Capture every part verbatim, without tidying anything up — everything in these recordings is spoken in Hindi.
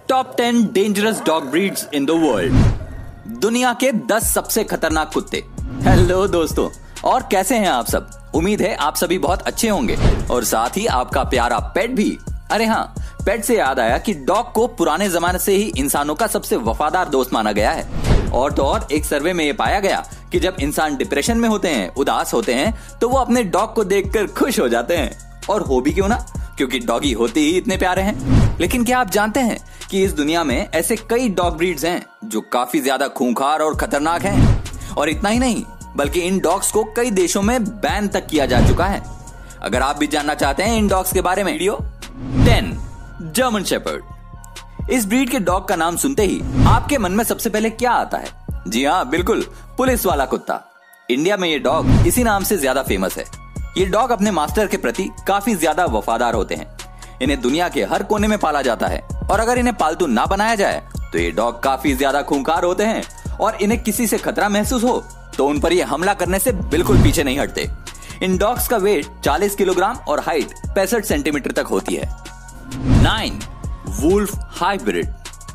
Top ten dangerous dog breeds in the world. दुनिया के दस सबसे खतरनाक कुत्ते। हेलो दोस्तों, और कैसे हैं आप सब? उम्मीद है आप सभी बहुत अच्छे होंगे और साथ ही आपका प्यारा पेट भी। अरे हाँ, पेट से याद आया कि डॉग को पुराने जमाने से ही इंसानों का सबसे वफादार दोस्त माना गया है। और तो और एक सर्वे में ये पाया गया कि जब इंसान डिप्रेशन में होते हैं, उदास होते हैं, तो वो अपने डॉग को देखकर खुश हो जाते हैं। और हो भी क्यों ना, क्योंकि डॉगी होते ही इतने प्यारे हैं। लेकिन क्या आप जानते हैं कि इस दुनिया में ऐसे कई डॉग ब्रीड्स हैं जो काफी ज्यादा खूंखार और खतरनाक हैं। और इतना ही नहीं, बल्कि इन डॉग्स को कई देशों में बैन तक किया जा चुका है। अगर आप भी जानना चाहते हैं इन डॉग्स के बारे में, वीडियो टेन जर्मन शेपर्ड। इस ब्रीड के डॉग का नाम सुनते ही आपके मन में सबसे पहले क्या आता है? जी हाँ, बिल्कुल, पुलिस वाला कुत्ता। इंडिया में ये डॉग इसी नाम से ज्यादा फेमस है। ये डॉग अपने मास्टर के प्रति काफी ज्यादा वफादार होते हैं। इन्हें दुनिया के हर कोने में पाला जाता है और अगर इन्हें पालतू ना बनाया जाए तो ये डॉग काफी ज्यादा खूंखार होते हैं और इन्हें किसी से खतरा महसूस हो तो उन पर ये हमला करने से बिल्कुल पीछे नहीं हटते। इन डॉग्स का वेट चालीस किलोग्राम और हाइट पैंसठ सेंटीमीटर तक होती है। Nine wolf hybrid.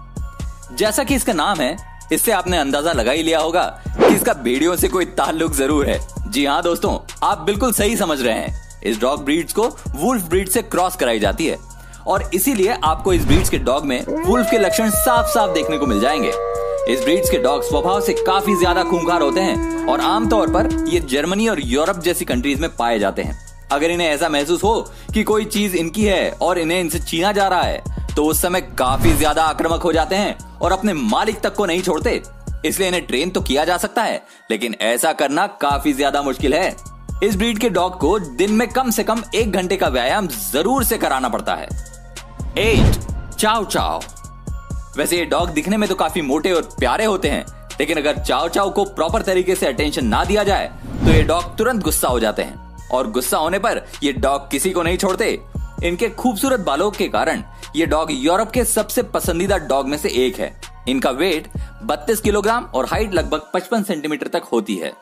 जैसा कि इसका नाम है, इससे आपने अंदाजा लगा ही लिया होगा कि इसका भेड़ियों से कोई ताल्लुक जरूर है। जी हाँ दोस्तों, आप बिल्कुल सही समझ रहे हैं। इस डॉग ब्रीड्स को वुल्फ ब्रीड से क्रॉस कराई जाती है और इसीलिए आपको इस ब्रीड्स के डॉग में वुल्फ के लक्षण साफ साफ देखने को मिल जाएंगे। इस ब्रीड्स के डॉग स्वभाव से काफी ज्यादा खूंखार होते हैं और आमतौर पर ये जर्मनी और यूरोप जैसी कंट्रीज में पाए जाते हैं। अगर इन्हें ऐसा महसूस हो कि कोई चीज इनकी है और इन्हें इनसे छीना जा रहा है तो उस समय काफी ज्यादा आक्रामक हो जाते हैं और अपने मालिक तक को नहीं छोड़ते। इसलिए इन्हें ट्रेन तो किया जा सकता है, लेकिन ऐसा करना काफी ज्यादा मुश्किल है। इस ब्रीड के डॉग को दिन में कम से कम एक घंटे का व्यायाम जरूर से कराना पड़ता है। एट चाव चाव। वैसे ये डॉग दिखने में तो काफी मोटे और प्यारे होते हैं, लेकिन अगर चाव चाव को प्रॉपर तरीके से अटेंशन ना दिया जाए तो ये डॉग तुरंत गुस्सा हो जाते हैं और गुस्सा होने पर ये डॉग किसी को नहीं छोड़ते। इनके खूबसूरत बालों के कारण ये डॉग यूरोप के सबसे पसंदीदा डॉग में से एक है। इनका वेट बत्तीस किलोग्राम और हाइट लगभग पचपन सेंटीमीटर तक होती है।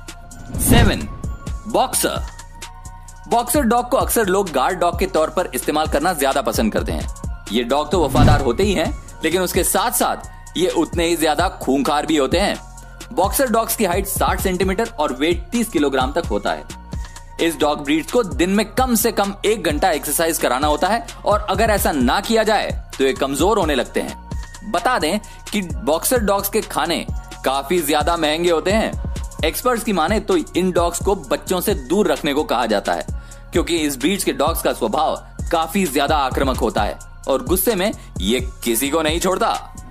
Seven boxer. बॉक्सर डॉग को अक्सर लोग गार्ड डॉग के तौर पर इस्तेमाल करना ज्यादा पसंद करते हैं। ये डॉग तो वफादार होते ही हैं, लेकिन उसके साथ साथ ये उतने ही ज्यादा खूंखार भी होते हैं। बॉक्सर डॉग्स की हाइट साठ सेंटीमीटर और वेट तीस किलोग्राम तक होता है। इस डॉग ब्रीड्स को दिन में कम से कम एक घंटा एक्सरसाइज कराना होता है और अगर ऐसा ना किया जाए तो ये कमजोर होने लगते हैं। बता दें कि बॉक्सर डॉग्स के खाने काफी ज्यादा महंगे होते हैं। एक्सपर्ट्स की माने तो इन डॉग्स को बच्चों से दूर रखने को कहा जाता है, क्योंकि इस ब्रीड्स के डॉग्स का स्वभाव काफी ज्यादा आक्रामक होता है और गुस्से में ये किसी को नहीं छोड़ता।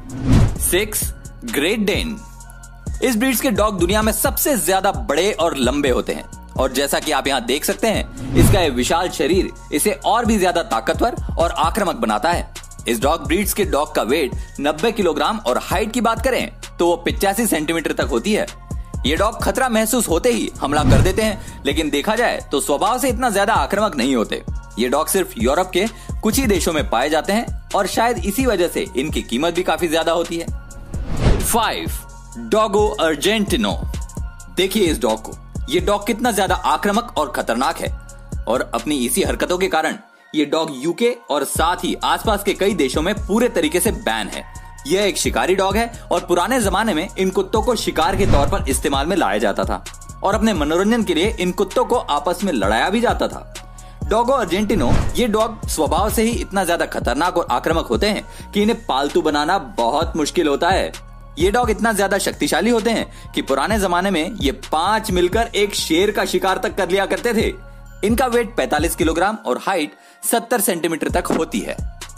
Six great Dane. इस ब्रीड्स के डॉग दुनिया में सबसे ज्यादा बड़े और लंबे होते हैं और जैसा कि आप यहाँ देख सकते हैं, इसका ये विशाल शरीर इसे और भी ज्यादा ताकतवर और आक्रामक बनाता है। इस डॉग ब्रीड्स के डॉग का वेट नब्बे किलोग्राम और हाइट की बात करें तो वो पिचासी सेंटीमीटर तक होती है। ये डॉग खतरा महसूस होते ही हमला कर देते हैं, लेकिन देखा जाए तो स्वभाव से इतना ज्यादा आक्रामक नहीं होते। ये डॉग सिर्फ यूरोप के कुछ ही देशों में पाए जाते हैं और शायद इसी वजह से इनकी कीमत भी काफी ज्यादा होती है। Five dogo Argentino. देखिए इस डॉग को, ये डॉग कितना ज्यादा आक्रामक और खतरनाक है और अपनी इसी हरकतों के कारण ये डॉग यूके और साथ ही आसपास के कई देशों में पूरे तरीके से बैन है। यह एक शिकारी डॉग है और पुराने जमाने में इन कुत्तों को शिकार के तौर पर इस्तेमाल में लाया जाता था और अपने मनोरंजन के लिए इन कुत्तों को आपस में लड़ाया भी जाता था। डॉगो अर्जेंटिनो, ये डॉग स्वभाव से ही इतना ज्यादा खतरनाक और आक्रामक होते हैं कि इन्हें पालतू बनाना बहुत मुश्किल होता है। ये डॉग इतना ज्यादा शक्तिशाली होते हैं कि पुराने जमाने में ये पांच मिलकर एक शेर का शिकार तक कर लिया करते थे। इनका वेट पैंतालीस किलोग्राम और हाइट सत्तर सेंटीमीटर तक होती है।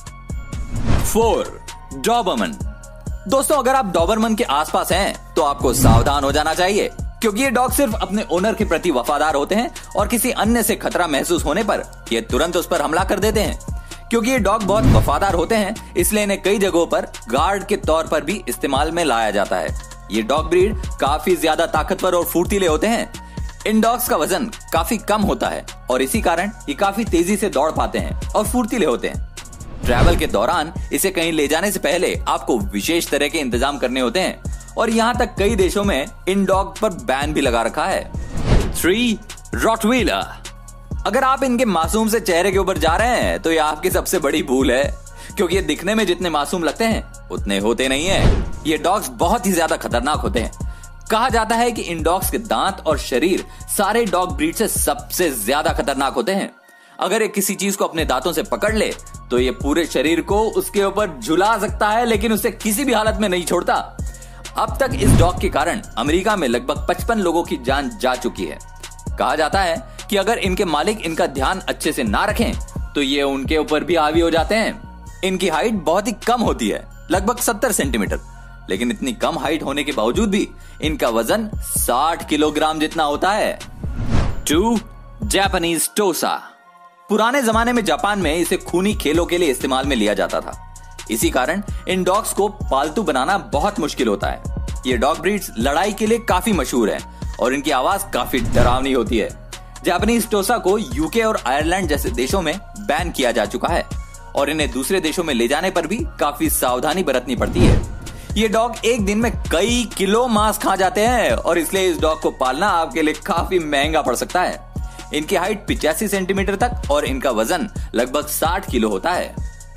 Four Doberman. दोस्तों, अगर आप डॉबरमन के आसपास हैं तो आपको सावधान हो जाना चाहिए, क्योंकि ये डॉग सिर्फ अपने ओनर के प्रति वफादार होते हैं और किसी अन्य से खतरा महसूस होने पर ये तुरंत उस पर हमला कर देते हैं। क्योंकि ये डॉग बहुत वफादार होते हैं, इसलिए इन्हें कई जगहों पर गार्ड के तौर पर भी इस्तेमाल में लाया जाता है। ये डॉग ब्रीड काफी ज्यादा ताकतवर और फुर्तीले होते हैं। इन डॉग्स का वजन काफी कम होता है और इसी कारण ये काफी तेजी से दौड़ पाते हैं और फुर्तीले होते हैं। ट्रैवल के दौरान इसे कहीं ले जाने से पहले आपको विशेष तरह के इंतजाम करने होते हैं और यहाँ तक कई देशों में इन डॉग पर बैन भी लगा रखा है। Three Rottweiler. अगर आप इनके मासूम से चेहरे के ऊपर जा रहे हैं तो यह आपकी सबसे बड़ी भूल है, क्योंकि ये दिखने में जितने मासूम लगते हैं उतने होते नहीं है। ये डॉग्स बहुत ही ज्यादा खतरनाक होते हैं। कहा जाता है कि इन डॉग्स के दांत और शरीर सारे डॉग ब्रीड से सबसे ज्यादा खतरनाक होते हैं। अगर ये किसी चीज को अपने दांतों से पकड़ ले तो ये पूरे शरीर को उसके ऊपर झुला सकता है, लेकिन उसे किसी भी हालत में नहीं छोड़ता। अब तक इस डॉग के कारण अमेरिका में लगभग पचपन लोगों की जान जा चुकी है। कहा जाता है कि अगर इनके मालिक इनका ध्यान अच्छे से ना रखें तो ये उनके ऊपर भी हावी हो जाते हैं। इनकी हाइट बहुत ही कम होती है, लगभग सत्तर सेंटीमीटर, लेकिन इतनी कम हाइट होने के बावजूद भी इनका वजन साठ किलोग्राम जितना होता है। Two Japanese Tosa. पुराने जमाने में जापान में इसे खूनी खेलों के लिए इस्तेमाल में लिया जाता था। इसी कारण इन डॉग्स को पालतू बनाना बहुत मुश्किल होता है। ये डॉग ब्रीड्स लड़ाई के लिए काफी मशहूर है और इनकी आवाज काफी डरावनी होती है। जापानीज टोसा को यूके और आयरलैंड जैसे देशों में बैन किया जा चुका है और इन्हें दूसरे देशों में ले जाने पर भी काफी सावधानी बरतनी पड़ती है। ये डॉग एक दिन में कई किलो मांस खा जाते हैं और इसलिए इस डॉग को पालना आपके लिए काफी महंगा पड़ सकता है। इनकी हाइट पिचासी सेंटीमीटर तक और इनका वजन लगभग साठ किलो होता है।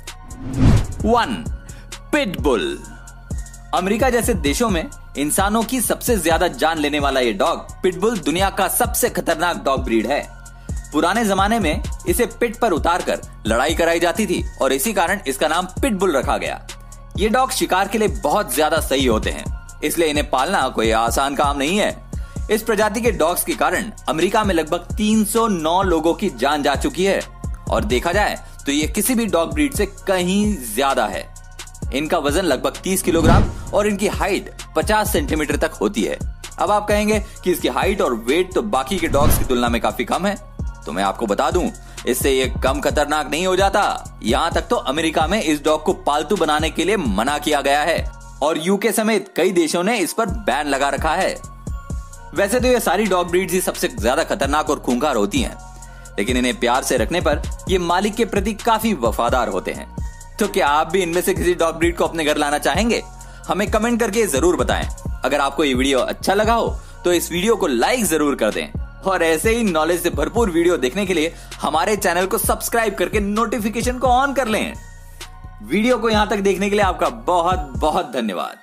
One pitbull. अमेरिका जैसे देशों में इंसानों की सबसे ज्यादा जान लेने वाला ये डॉग पिटबुल दुनिया का सबसे खतरनाक डॉग ब्रीड है। पुराने जमाने में इसे पिट पर उतार कर लड़ाई कराई जाती थी और इसी कारण इसका नाम पिटबुल रखा गया। ये डॉग शिकार के लिए बहुत ज्यादा सही होते हैं, इसलिए इन्हें पालना कोई आसान काम नहीं है। इस प्रजाति के डॉग्स के कारण अमेरिका में लगभग तीन सौ नौ लोगों की जान जा चुकी है और देखा जाए तो ये किसी भी डॉग ब्रीड से कहीं ज्यादा है। इनका वजन लगभग तीस किलोग्राम और इनकी हाइट पचास सेंटीमीटर तक होती है। अब आप कहेंगे कि इसकी हाइट और वेट तो बाकी के डॉग्स की तुलना में काफी कम है, तो मैं आपको बता दूं इससे ये कम खतरनाक नहीं हो जाता। यहाँ तक तो अमेरिका में इस डॉग को पालतू बनाने के लिए मना किया गया है और यूके समेत कई देशों ने इस पर बैन लगा रखा है। वैसे तो ये सारी डॉग ब्रीड्स ही सबसे ज्यादा खतरनाक और खूंखार होती हैं, लेकिन इन्हें प्यार से रखने पर ये मालिक के प्रति काफी वफादार होते हैं। तो क्या आप भी इनमें से किसी डॉग ब्रीड को अपने घर लाना चाहेंगे? हमें कमेंट करके जरूर बताएं। अगर आपको ये वीडियो अच्छा लगा हो तो इस वीडियो को लाइक जरूर कर दें और ऐसे ही नॉलेज से भरपूर वीडियो देखने के लिए हमारे चैनल को सब्सक्राइब करके नोटिफिकेशन को ऑन कर लें। वीडियो को यहां तक देखने के लिए आपका बहुत बहुत धन्यवाद।